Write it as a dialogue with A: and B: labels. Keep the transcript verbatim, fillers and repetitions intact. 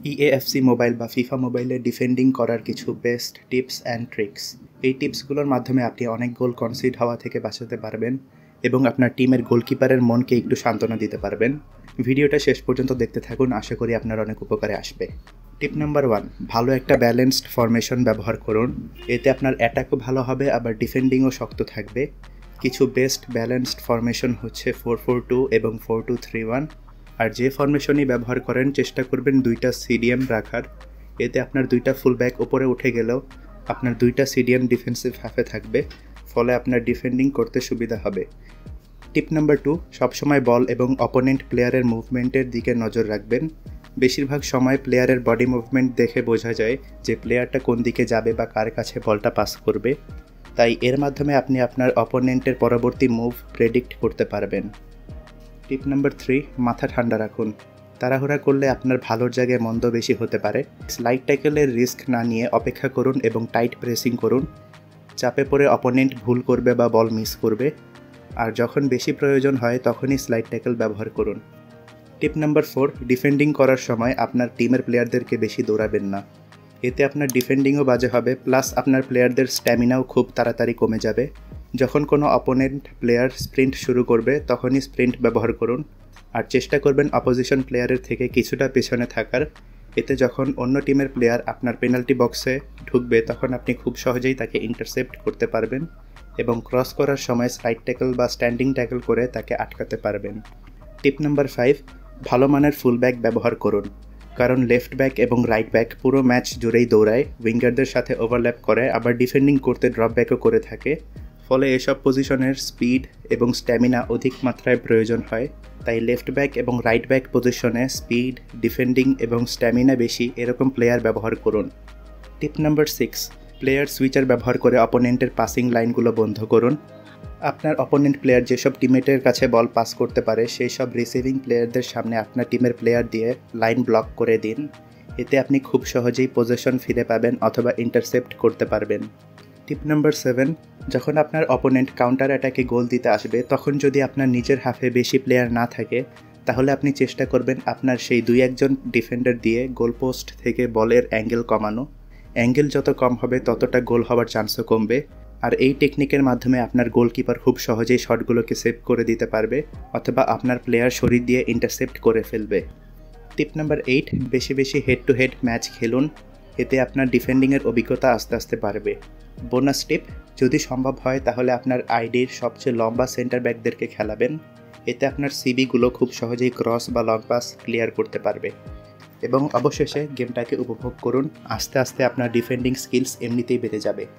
A: ইএএফসি mobile বা FIFA মোবাইলে defending করার কিছু বেস্ট টিপস অ্যান্ড ট্রিক্স। এই টিপসগুলোর মাধ্যমে আপনি অনেক গোল কনসিড হওয়া থেকে বাঁচাতে পারবেন এবং আপনার টিমের গোলকিপারের মনকে একটু সান্ত্বনা দিতে পারবেন। ভিডিওটা শেষ পর্যন্ত দেখতে থাকুন, আশা করি আপনার অনেক উপকারে আসবে। টিপ নাম্বার ওয়ান, ভালো একটা ব্যালেন্সড ফরমেশন ব্যবহার করুন। এতে আপনার অ্যাটাকও ভালো হবে, আবার ডিফেন্ডিংও শক্ত থাকবে। কিছু বেস্ট ব্যালেন্সড ফরমেশন হচ্ছে ফোর ফোর টু এবং ফোর টু থ্রি ওয়ান। আর যে ফরমেশনই ব্যবহার করেন চেষ্টা করবেন দুইটা সিডিএম রাখার। এতে আপনার দুইটা ফুল ব্যাক ওপরে উঠে গেলেও আপনার দুইটা সিডিএম ডিফেন্সিভ হাফে থাকবে, ফলে আপনার ডিফেন্ডিং করতে সুবিধা হবে। টিপ নাম্বার টু, সবসময় বল এবং অপোনেন্ট প্লেয়ারের মুভমেন্টের দিকে নজর রাখবেন। বেশিরভাগ সময় প্লেয়ারের বডি মুভমেন্ট দেখে বোঝা যায় যে প্লেয়ারটা কোন দিকে যাবে বা কার কাছে বলটা পাস করবে, তাই এর মাধ্যমে আপনি আপনার অপোনেন্টের পরবর্তী মুভ প্রেডিক্ট করতে পারবেন। টিপ নাম্বার থ্রি, মাথা ঠান্ডা রাখুন। তাড়াহুড়া করলে আপনার ভালোর জায়গায় মন্দ বেশি হতে পারে। স্লাইড ট্যাকেলের রিস্ক না নিয়ে অপেক্ষা করুন এবং টাইট প্রেসিং করুন। চাপে পড়ে অপোনেন্ট ভুল করবে বা বল মিস করবে, আর যখন বেশি প্রয়োজন হয় তখনই স্লাইড ট্যাকেল ব্যবহার করুন। টিপ নাম্বার ফোর, ডিফেন্ডিং করার সময় আপনার টিমের প্লেয়ারদেরকে বেশি দৌড়াবেন না। এতে আপনার ডিফেন্ডিংও বাজে হবে, প্লাস আপনার প্লেয়ারদের স্ট্যামিনাও খুব তাড়াতাড়ি কমে যাবে। যখন কোনো অপোনেন্ট প্লেয়ার স্প্রিন্ট শুরু করবে তখনই স্প্রিন্ট ব্যবহার করুন, আর চেষ্টা করবেন অপোজিশন প্লেয়ারের থেকে কিছুটা পেছনে থাকার। এতে যখন অন্য টিমের প্লেয়ার আপনার পেনাল্টি বক্সে ঢুকবে তখন আপনি খুব সহজেই তাকে ইন্টারসেপ্ট করতে পারবেন এবং ক্রস করার সময় স্লাইড ট্যাকল বা স্ট্যান্ডিং ট্যাকল করে তাকে আটকাতে পারবেন। টিপ নাম্বার ফাইভ, ভালো মানের ফুল ব্যাক ব্যবহার করুন, কারণ লেফট ব্যাক এবং রাইট ব্যাক পুরো ম্যাচ জুড়েই দৌড়ায়, উইঙ্গারদের সাথে ওভারল্যাপ করে, আবার ডিফেন্ডিং করতে ড্রপ ব্যাকও করে থাকে। ফলে এসব পজিশনের স্পিড এবং স্ট্যামিনা অধিক মাত্রায় প্রয়োজন হয়, তাই লেফট ব্যাক এবং রাইট ব্যাক পজিশনে স্পিড, ডিফেন্ডিং এবং স্ট্যামিনা বেশি এরকম প্লেয়ার ব্যবহার করুন। Tip number six, player switcher ব্যবহার করে অপোনেন্টের পাসিং লাইনগুলো বন্ধ করুন। আপনার অপোনেন্ট প্লেয়ার যেসব টিমমেটের কাছে বল পাস করতে পারে সেই সব রিসিভিং প্লেয়ারদের সামনে আপনার টিমের প্লেয়ার দিয়ে লাইন ব্লক করে দিন। এতে আপনি খুব সহজেই পজিশন ফিরে পাবেন অথবা ইন্টারসেপ্ট করতে পারবেন। টিপ নাম্বার সেভেন, যখন আপনার অপোনেন্ট কাউন্টার অ্যাটাকে গোল দিতে আসবে তখন যদি আপনার নিজের হাফে বেশি প্লেয়ার না থাকে তাহলে আপনি চেষ্টা করবেন আপনার সেই দুই একজন ডিফেন্ডার দিয়ে গোলপোস্ট থেকে বলের অ্যাঙ্গেল কমানো। অ্যাঙ্গেল যত কম হবে ততটা গোল হওয়ার চান্সও কমবে, আর এই টেকনিকের মাধ্যমে আপনার গোলকিপার খুব সহজেই শটগুলোকে সেভ করে দিতে পারবে অথবা আপনার প্লেয়ার শরীর দিয়ে ইন্টারসেপ্ট করে ফেলবে। টিপ নাম্বার এইট, বেশি বেশি হেড টু হেড ম্যাচ খেলুন। এতে আপনার ডিফেন্ডিংয়ের অভিজ্ঞতা আস্তে আস্তে বাড়বে। বোনাস টিপ, যদি সম্ভব হয় তাহলে আপনার আইডির সবচেয়ে লম্বা সেন্টার ব্যাকদেরকে খেলাবেন। এতে আপনার সিবিগুলো খুব সহজেই ক্রস বা লং পাস ক্লিয়ার করতে পারবে। এবং অবশেষে গেমটাকে উপভোগ করুন, আস্তে আস্তে আপনার ডিফেন্ডিং স্কিলস এমনিতেই বেড়ে যাবে।